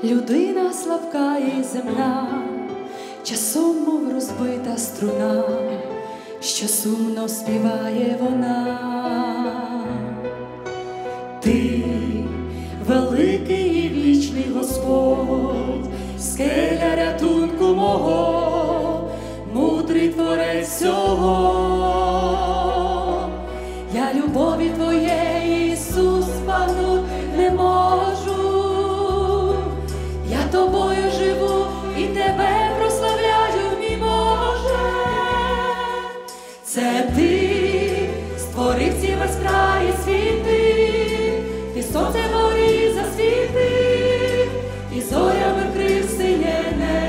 людина слабка і земна, часом, мов розбита струна, що сумно співає вона. Ти великий і вічний Господь, скеля рятунку мого, мудрий творець всього. Я любові Твоєї, Ісус, збагнуть не можу. Я Тобою живу і Тебе прославляю, мій Боже. Це Ти створив ці безкраї світи, Ти сонце горі засвітив, і зорями вкрив синє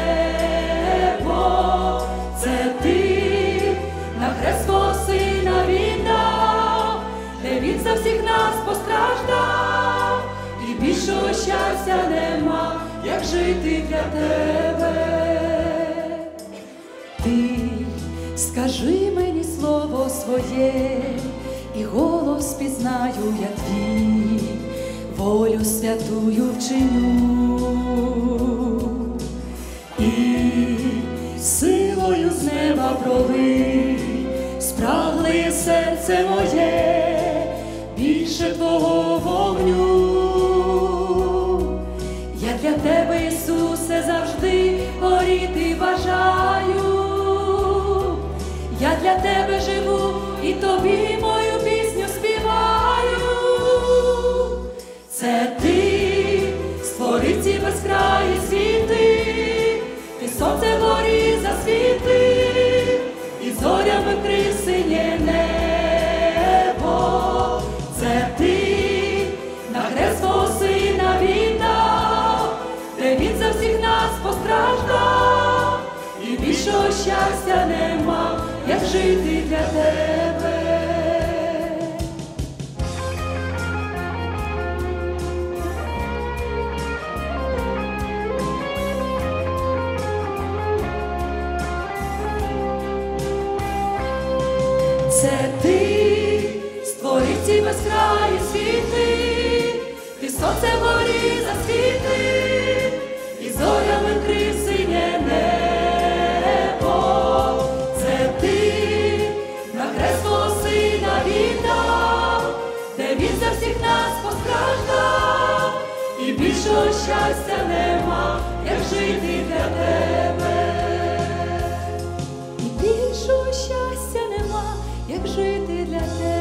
небо. Це Ти на хрест свого Сина віддав, де Він за всіх нас постраждав, і більшого щастя нема, як жити для Тебе. Ти скажи мені слово своє, і голос пізнаю я Твій, волю святую вчиню. І силою з неба пролий, спрагле серце моє, більше Твого вогню. Я для Тебе, Ісусе, завжди горіти бажаю. Я для Тебе живу і Тобі мою пісню співаю. Це Ти створив ці безкраї світи, Ти сонце вгорі засвітив, і зорями вкрив синє небо. Це Ти на хрест свого Сина віддав, де Він за всіх нас постраждав, і більшого щастя нема, як жити для Тебе. Це Ти створив ці безкраї світи, Ти сонце вгорі засвітив, і зорями вкрив синє небо. Це Ти на хрест свого Сина віддав, де Він за всіх нас постраждав, і більшого щастя нема, як жити для Тебе. І більшого щастя нема, як жити для Тебе.